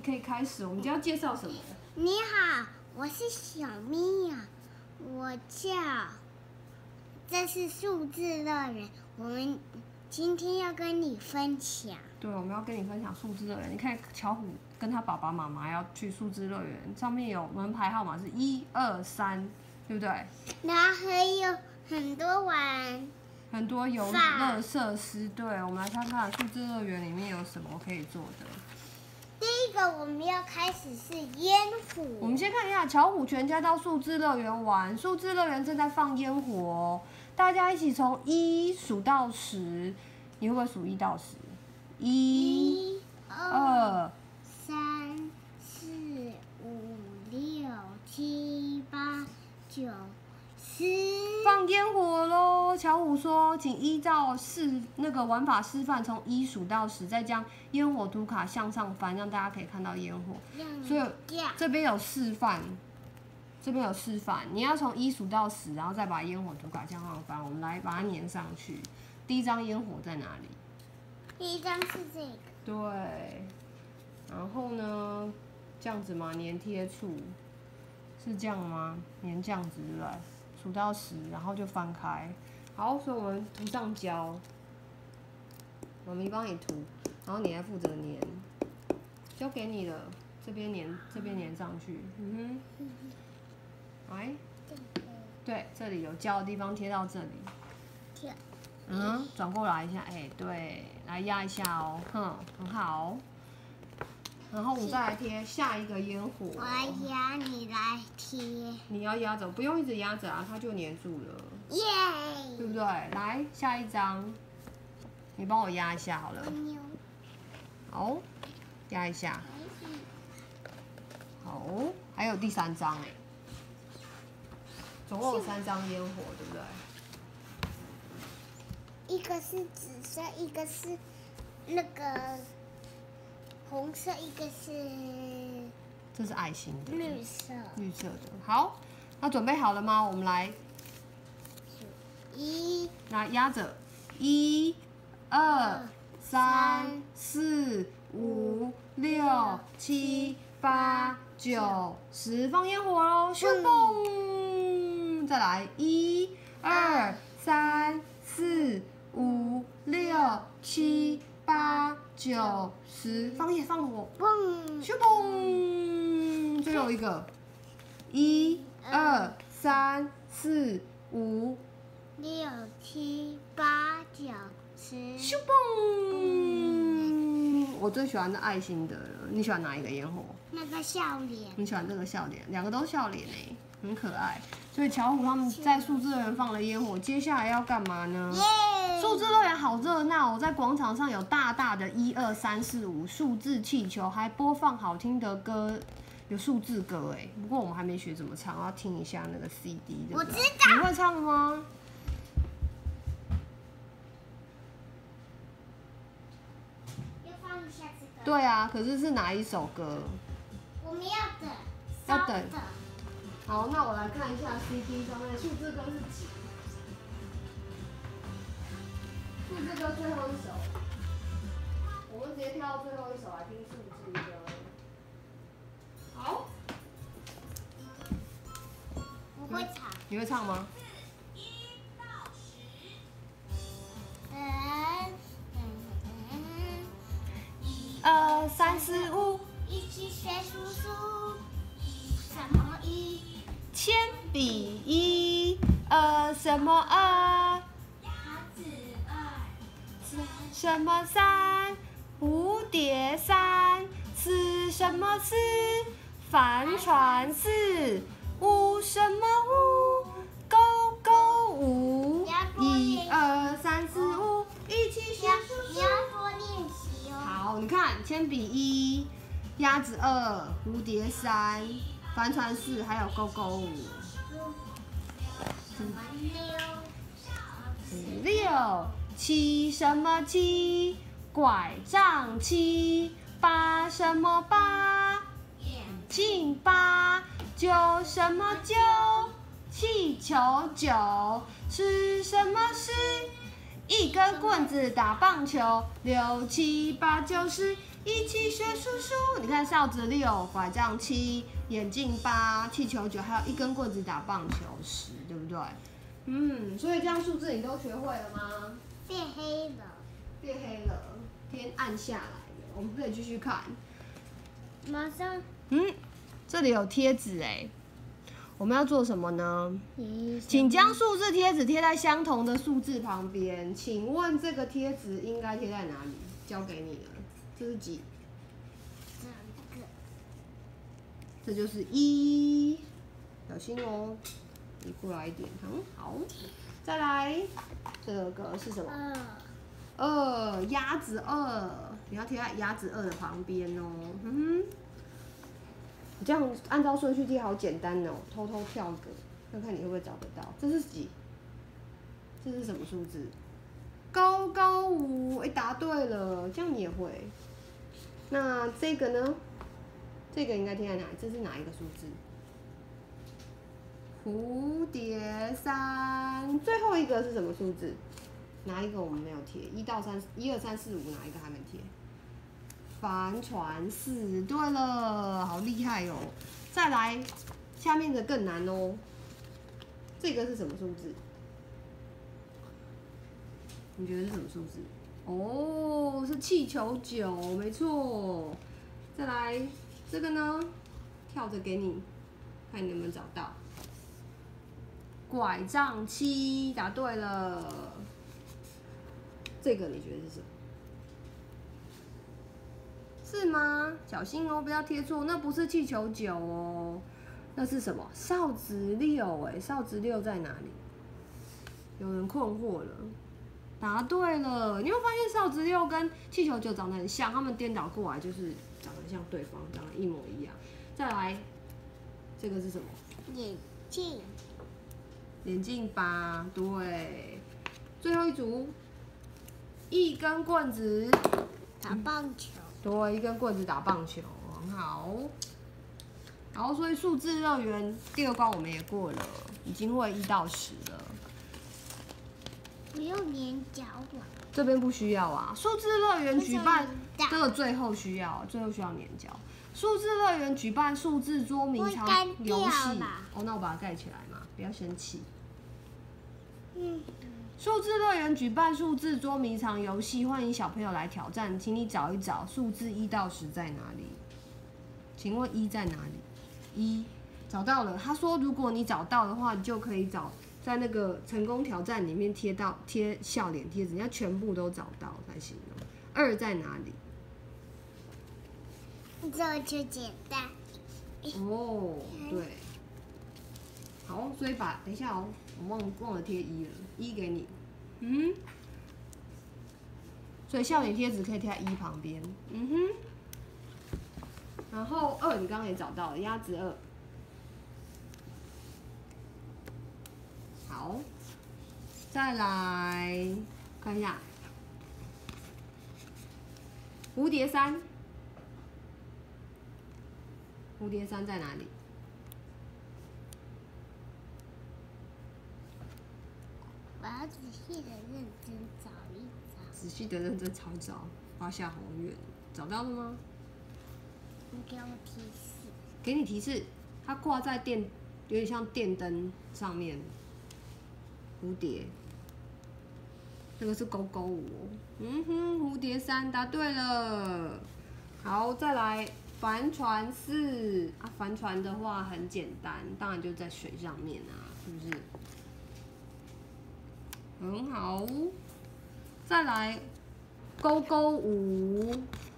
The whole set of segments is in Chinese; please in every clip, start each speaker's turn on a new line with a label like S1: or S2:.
S1: 可以开始。我们今天要介绍什么？
S2: 你好，我是小咪呀，这是数字乐园，我们今天要跟你分享。
S1: 对，我们要跟你分享数字乐园。你看巧虎跟他爸爸妈妈要去数字乐园，上面有门牌号码是1、2、3，对不对？
S2: 然后还有很多
S1: 很多游乐设施。对，我们来看看数字乐园里面有什么可以做的。
S2: 第一个我们要开始是烟火。
S1: 我们先看一下，巧虎全家到数字乐园玩，数字乐园正在放烟火哦。大家一起从1数到10，你会不会数1到10？1、2、
S2: 3、4、5、6、7、8、9、10。
S1: 放烟火喽！巧虎说，请依照那个玩法示范，从1数到10，再将烟火图卡向上翻，让大家可以看到烟火。所以这边有示范，你要从1数到10，然后再把烟火图卡向上翻。我们来把它粘上去。第一张烟火在哪里？
S2: 第一张是这个。
S1: 对。然后呢？这样子吗？粘贴处是这样吗？粘这样子对不对？数到10，然后就翻开。好，所以我们涂上胶，妈咪帮你涂，然后你来负责粘，交给你了。这边粘上去。来，对，这里有胶的地方贴到这里。转过来一下，对，来压一下哦，很好。然后我们再来贴下一个烟火。
S2: 我来压，你来贴。
S1: 你要压着，不用一直压着啊，它就粘住了。
S2: 耶！
S1: 对不对？来下一张，你帮我压一下好了。好，压一下。好，还有第3张总共有3张烟火，对不对？
S2: 一个是紫色，一个是那个红色，一个是
S1: 这是爱心的。
S2: 绿色
S1: 的。好，那准备好了吗？我们来。来压着，1、2、3、4、5、6、7、8、9、10，放烟火喽！咻嘣！再来1、2、3、4、5、6、7、8、9、10，放火！嘣！咻嘣！最后一个，1、2、3、4、5、
S2: 6、7、8、9、10，
S1: 咻嘣！我最喜欢的爱心的了，你喜欢哪一个烟火？
S2: 那个笑脸。
S1: 你喜欢这个笑脸，两个都笑脸很可爱。所以巧虎他们在数字乐园放了烟火，接下来要干嘛呢？数字乐园好热闹哦，在广场上有大大的1、2、3、4、5数字气球，还播放好听的歌。有数字歌不过我们还没学怎么唱，要听一下那个 CD 对不对？
S2: 我知道。
S1: 你会唱吗？对啊，可是是哪一首歌？
S2: 我们要等。
S1: 要等。好，那我来看一下 CD 上面的数字歌是几？数字歌最后一首，我们直接跳到最后一首来听数字歌。好。
S2: 我会唱。
S1: 你会唱吗
S2: 1到10。
S1: 1、2、3、4、5，
S2: 一起学数数。什么1？
S1: 铅笔1，什么2？
S2: 鸭子2。
S1: 什么3？蝴蝶3。4什么4？帆船4。5什么5？狗狗5。1、2、3、4、5，一起学数数。
S2: 你要多练习哦。
S1: 好，你看，铅笔1，鸭子2，蝴蝶3，帆船4，还有狗狗5。6、7什么7？拐杖7。8什么8？眼镜8。9什么9？气球9。10什么10？一根棍子打棒球。6、7、8、9、10， 一起学数数。你看哨子6，拐杖7，眼镜8，气球9，还有一根棍子打棒球10，对不对？所以这样数字你都学会了吗？
S2: 变黑了。
S1: 变黑了，天暗下来了。我们可以继续看。
S2: 马上。
S1: 这里有贴纸哎，我们要做什么呢？请将数字贴纸贴在相同的数字旁边。请问这个贴纸应该贴在哪里？交给你了，这是几？
S2: 2个。
S1: 这就是1，小心哦，移过来一点。好，再来，这个是什么？2，鸭子2，你要贴在鸭子2的旁边哦。你这样按照顺序贴好简单哦，偷偷跳个，看看你会不会找得到。这是几？这是什么数字？高高5，答对了，这样你也会。那这个呢？这个应该贴在哪里？这是哪一个数字？蝴蝶3，最后一个是什么数字？哪一个我们没有贴？1到3，1、2、3、4、5，哪一个还没贴？帆船4，对了，好厉害哦！再来，下面的更难哦。这个是什么数字？你觉得是什么数字？哦，是气球9，没错。再来，这个呢？跳着给你，看你能不能找到。拐杖7，答对了。这个你觉得是什么？是吗？小心哦，不要贴错，那不是气球9哦，那是什么？哨子6，哨子6在哪里？有人困惑了。答对了，你会发现哨子6跟气球9长得很像，他们颠倒过来就是长得像对方，长得一模一样。再来，这个是什么？
S2: 眼镜。
S1: 眼镜8，对。最后一组，一根棍子
S2: 打棒球。
S1: 对，一根棍子打棒球，很好。然后，所以数字乐园第2关我们也过了，已经会1到10了。
S2: 不用粘胶了。
S1: 这边不需要啊。数字乐园举办这个最后需要粘胶。数字乐园举办数字捉迷藏游戏。哦，那我把它盖起来嘛，不要生气。数字乐园举办数字捉迷藏游戏，欢迎小朋友来挑战，请你找一找数字1到10在哪里？请问1在哪里？1找到了。他说，如果你找到的话，你就可以在那个成功挑战里面贴笑脸贴纸，你要全部都找到才行哦。2在哪里？
S2: 这就简单。
S1: 哦，对。好，所以等一下哦，我忘了贴1了，1给你。所以笑脸贴纸可以贴在1旁边。然后2你刚刚也找到了，鸭子2。好，再来看一下蝴蝶3。蝴蝶3在哪里？
S2: 我要仔细的认真找一找。
S1: 仔细的认真找一找，发下宏愿。找到了吗？
S2: 你给我提示。
S1: 给你提示，它挂在有点像电灯上面。蝴蝶，这个是勾勾5哦。蝴蝶3答对了。好，再来帆船4啊。帆船的话很简单，当然就在水上面啊，是不是？很好。再来勾勾5。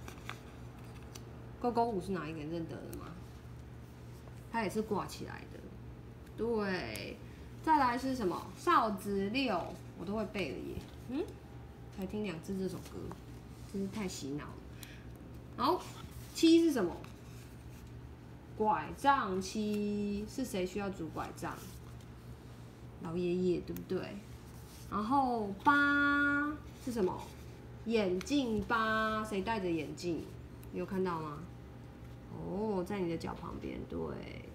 S1: 勾勾5是哪一个？你认得了吗？它也是挂起来的。对。再来是什么？哨子6，我都会背了耶。才听2次这首歌，真是太洗脑了。好，7是什么？拐杖7，是谁需要拄拐杖？老爷爷，对不对？然后8是什么？眼镜8，谁戴着眼镜？你有看到吗？哦，在你的脚旁边，对。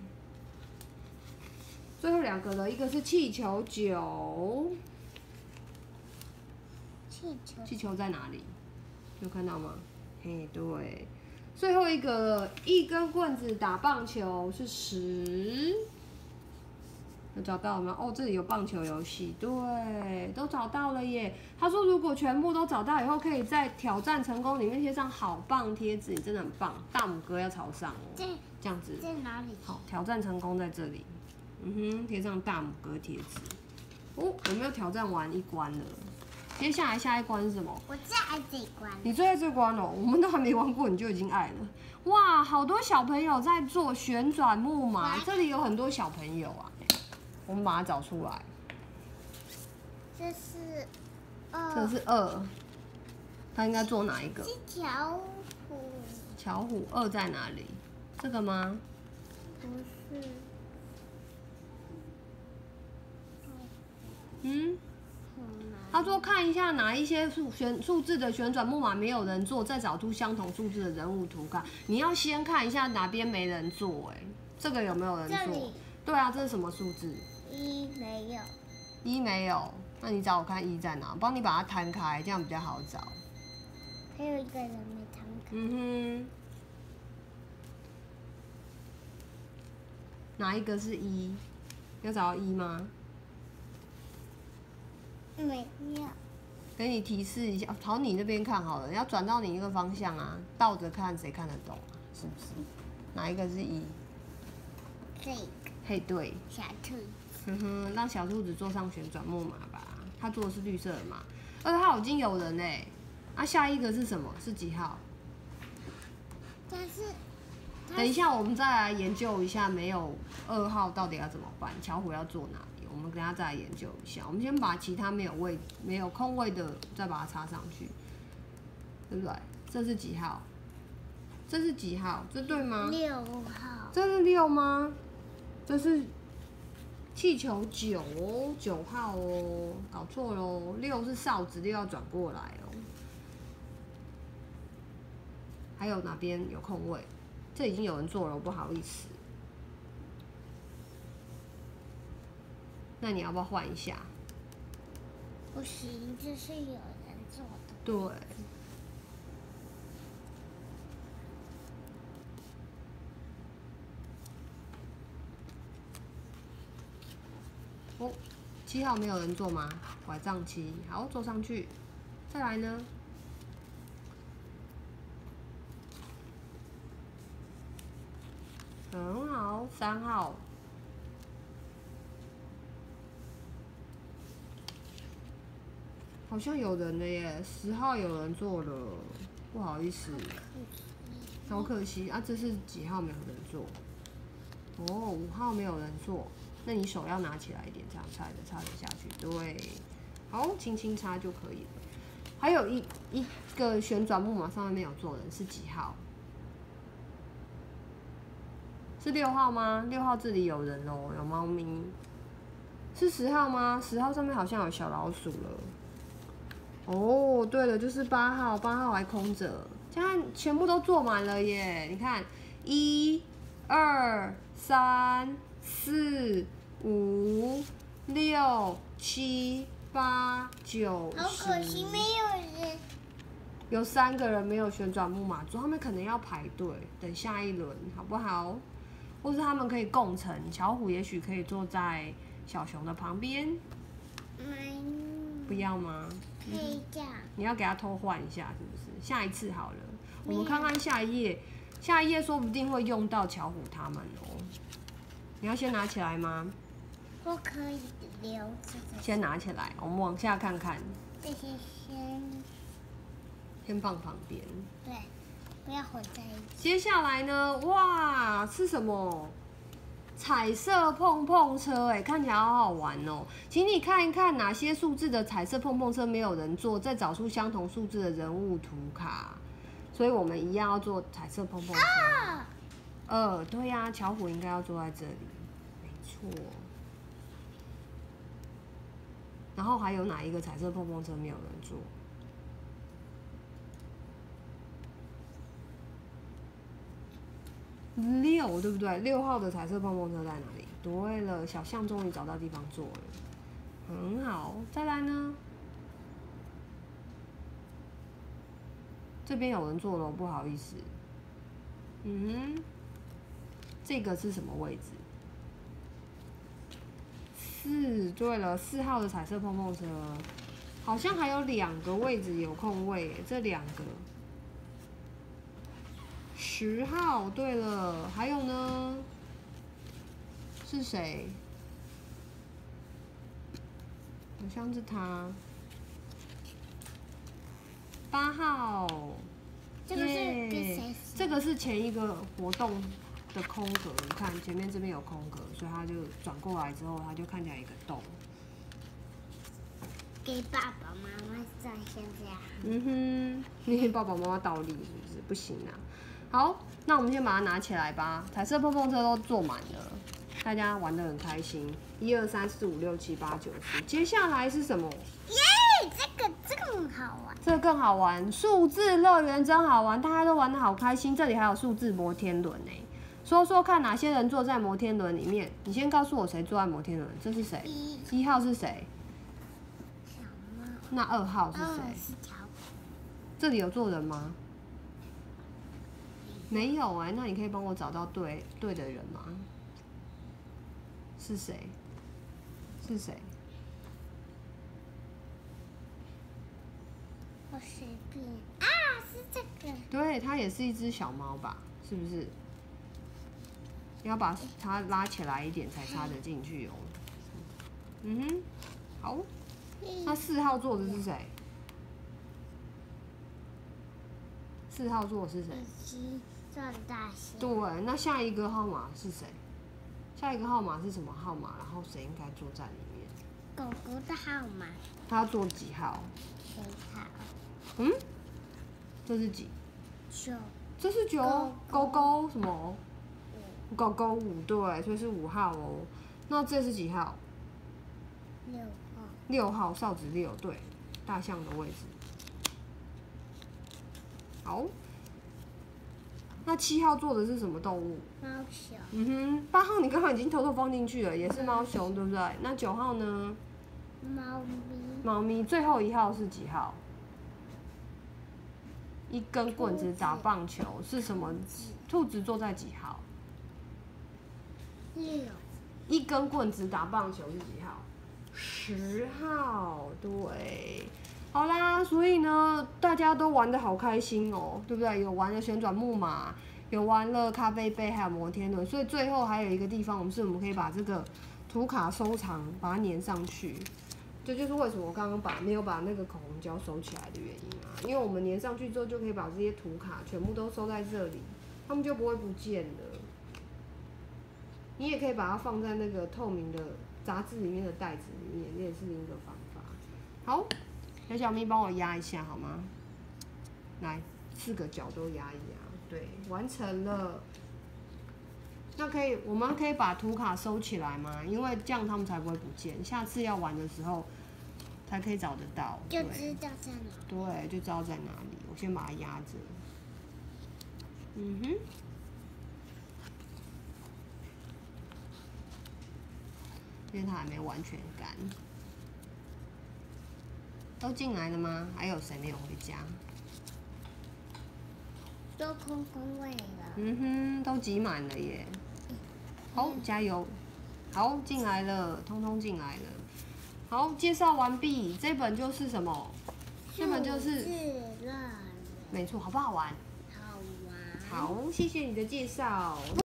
S1: 最后2个了，一个是气球9。气球在哪里？有看到吗？ 嘿，对。最后一个一根棍子打棒球是10，有找到了吗？哦，这里有棒球游戏，对，都找到了耶。他说如果全部都找到以后，可以在挑战成功里面贴上好棒贴纸，你真的很棒，大拇哥要朝上哦。这样子。
S2: 在哪里？
S1: 好，挑战成功在这里。贴上大拇哥贴纸。哦，有没有挑战完一关了？接下来下一关是什么？
S2: 我最爱这一关。
S1: 你最爱这关哦，我们都还没玩过，你就已经爱了。哇，好多小朋友在做旋转木马，这里有很多小朋友啊。我们把它找出来。
S2: 这是
S1: 这是2，他应该做哪一个？
S2: 是巧虎。
S1: 巧虎2在哪里？这个吗？
S2: 不是。
S1: 他说看一下哪一些数字的旋转木马没有人做，再找出相同数字的人物图卡。你要先看一下哪边没人做，这个有没有人做？对啊，这是什么数字
S2: ？1没有。
S1: 1没有，那你找我看1在哪？我帮你把它摊开，这样比较好找。
S2: 还有一个人没摊开。
S1: 哪一个是1？要找到1吗？
S2: 没有。
S1: 给你提示一下，朝你那边看好了，要转到你一个方向啊，倒着看谁看得懂啊？是不是？哪一个是1？
S2: 这个。
S1: 嘿，对。
S2: 小兔
S1: 子。让小兔子坐上旋转木马吧。他坐的是绿色的马。2号已经有人嘞。下一个是什么？是几号？
S2: 但是。
S1: 等一下，我们再来研究一下，没有2号到底要怎么办？巧虎要坐哪里？我们等下再来研究一下。我们先把其他没有空位的再把它插上去，对不对？这是几号？这是几号？这对吗
S2: ？6号。
S1: 这是6吗？这是气球9号哦，搞错喽。6是哨子，6要转过来哦。还有哪边有空位？这已经有人做了，不好意思。那你要不要换一下？
S2: 不行，这是有人做的。
S1: 对。哦，7号没有人做吗？拐杖7，好，坐上去。再来呢？很好，3号。好像有人了耶，10号有人做了，不好意思，好可惜啊！这是几号没有人做？哦，5号没有人做，那你手要拿起来一点，这样插得下去。对，好，轻轻插就可以了。还有一个旋转木马上面没有做人是几号？是6号吗？6号这里有人哦，有猫咪。是10号吗？10号上面好像有小老鼠了。哦，对了，就是8号，8号还空着，现在全部都做满了耶！你看，1、2、3、4、5、6、7、8、9、10。
S2: 好可惜没有人。
S1: 有3个人没有旋转木马做，他们可能要排队等下一轮，好不好？或是他们可以共乘，巧虎也许可以坐在小熊的旁边。不要吗？
S2: 可以这样。
S1: 你要给他偷换一下，是不是？下一次好了，我们看看下一页。下一页说不定会用到巧虎他们哦。你要先拿起来吗？
S2: 我可以留着。
S1: 先拿起来，我们往下看看。
S2: 这些
S1: 先放旁边。
S2: 对，不要混在一起。
S1: 接下来呢？哇，是什么？彩色碰碰车，看起来好好玩哦！请你看一看哪些数字的彩色碰碰车没有人做，再找出相同数字的人物图卡。所以我们一样要做彩色碰碰车。对呀，巧虎应该要坐在这里，没错。然后还有哪一个彩色碰碰车没有人做？6对不对？6号的彩色碰碰车在哪里？对了，小象终于找到地方坐了，很好。再来呢？ 这边有人坐了，不好意思。这个是什么位置？4，对了，4号的彩色碰碰车，好像还有2个位置有空位耶，这2个。10号，对了，还有呢？是谁？好像是他。8号。
S2: 这个是跟谁？
S1: 这个是前一个活动的空格，你看前面这边有空格，所以它就转过来之后，它就看起来有一个洞。
S2: 给爸爸妈妈上现在。
S1: 那些爸爸妈妈倒立是不是？不行啊。好，那我们先把它拿起来吧。彩色碰碰车都坐满了，大家玩得很开心。1、2、3、4、5、6、7、8、9、10。接下来是什么？
S2: 耶，这个更好玩。
S1: 这个更好玩，数字乐园真好玩，大家都玩得好开心。这里还有数字摩天轮呢。说说看，哪些人坐在摩天轮里面？你先告诉我谁坐在摩天轮？这是谁？1号是谁？
S2: 小猫。
S1: 那2号是谁？这里有坐人吗？没有那你可以帮我找到对的人吗？是谁？是谁？
S2: 我随便啊，是这个。
S1: 对，它也是一只小猫吧？是不是？要把它拉起来一点才插得进去哦。好。那4号坐的是谁？4号坐的是谁？
S2: 赚大钱。
S1: 对，那下一个号码是谁？下一个号码是什么号码？然后谁应该坐在里面？
S2: 狗狗的号码。
S1: 他坐几号
S2: ？7号。
S1: 这是几
S2: ？9。
S1: 这是9。勾勾什么？狗狗5，对，所以是5号哦。那这是几号
S2: ？6号。
S1: 6号，哨子6，对，大象的位置。好。那7号坐的是什么动物？
S2: 猫熊。
S1: 8号你刚刚已经偷偷放进去了，也是猫熊，对不对？那9号呢？
S2: 猫咪。
S1: 猫咪。最后1号是几号？一根棍子打棒球是什么？兔子坐在几号
S2: ？6。
S1: 一根棍子打棒球是几号？10号。对。好啦，所以呢，大家都玩得好开心哦，对不对？有玩了旋转木马，有玩了咖啡杯，还有摩天轮。所以最后还有一个地方，我们可以把这个图卡收藏，把它粘上去。这就是为什么我刚刚没有把那个口红胶收起来的原因啊，因为我们粘上去之后，就可以把这些图卡全部都收在这里，它们就不会不见了。你也可以把它放在那个透明的杂志里面的袋子里面，这也是另一个方法。好。小咪帮我压一下好吗？来，4个角都压一压，对，完成了。那我们可以把图卡收起来吗？因为这样它们才不会不见，下次要玩的时候才可以找得到。
S2: 就知道在哪。
S1: 对，就知道在哪里。我先把它压着。因为它还没完全干。都进来了吗？还有谁没有回家？
S2: 都空位了。
S1: 都挤满了耶。好，加油！好，进来了，通通进来了。好，介绍完毕。这本就是什么？这本就是
S2: 数字乐园。
S1: 没错，好不好玩？
S2: 好玩。
S1: 好，谢谢你的介绍。